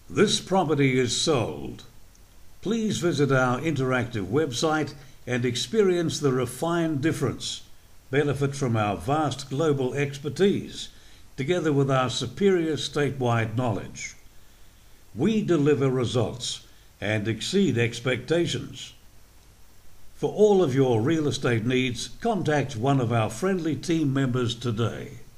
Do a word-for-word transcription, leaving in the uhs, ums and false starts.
This property is sold. Please visit our interactive website and experience the refined difference. Benefit from our vast global expertise, together with our superior statewide knowledge. We deliver results and exceed expectations. For all of your real estate needs, contact one of our friendly team members today.